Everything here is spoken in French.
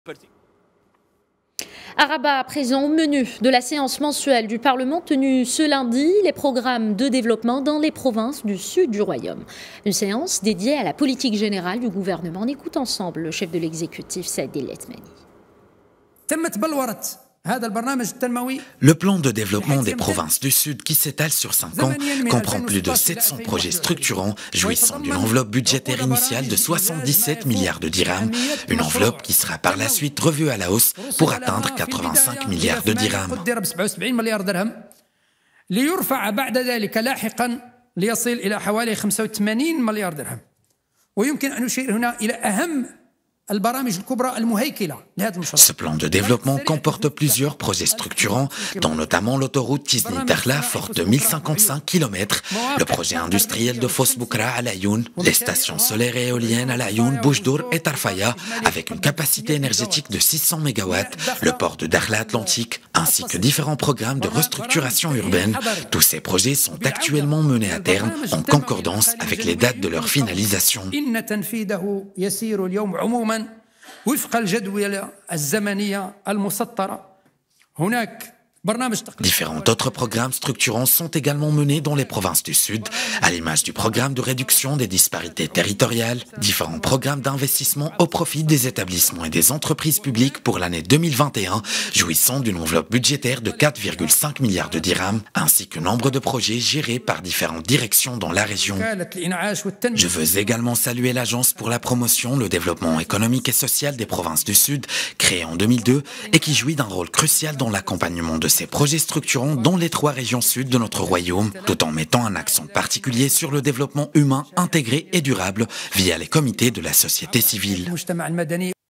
À Rabat, à présent, au menu de la séance mensuelle du Parlement tenue ce lundi, les programmes de développement dans les provinces du sud du Royaume. Une séance dédiée à la politique générale du gouvernement. On écoute ensemble le chef de l'exécutif, Saïd El-Ethmani. Le plan de développement des provinces du Sud, qui s'étale sur 5 ans, comprend plus de 700 projets structurants, jouissant d'une enveloppe budgétaire initiale de 77 milliards de dirhams, une enveloppe qui sera par la suite revue à la hausse pour atteindre 85 milliards de dirhams. Ce plan de développement comporte plusieurs projets structurants, dont notamment l'autoroute Tizni-Dakhla, forte de 1055 km, le projet industriel de Fos Boukra à Laayoune, les stations solaires et éoliennes à Laayoune, Boujdour et Tarfaya, avec une capacité énergétique de 600 MW, le port de Dakhla Atlantique, ainsi que différents programmes de restructuration urbaine. Tous ces projets sont actuellement menés à terme en concordance avec les dates de leur finalisation. وفق الجدول الزمنية المسطرة هناك Différents autres programmes structurants sont également menés dans les provinces du Sud, à l'image du programme de réduction des disparités territoriales, différents programmes d'investissement au profit des établissements et des entreprises publiques pour l'année 2021, jouissant d'une enveloppe budgétaire de 4,5 milliards de dirhams, ainsi que nombre de projets gérés par différentes directions dans la région. Je veux également saluer l'Agence pour la promotion, le développement économique et social des provinces du Sud, créée en 2002 et qui jouit d'un rôle crucial dans l'accompagnement de ces projets structurants dans les 3 régions sud de notre royaume, tout en mettant un accent particulier sur le développement humain intégré et durable via les comités de la société civile.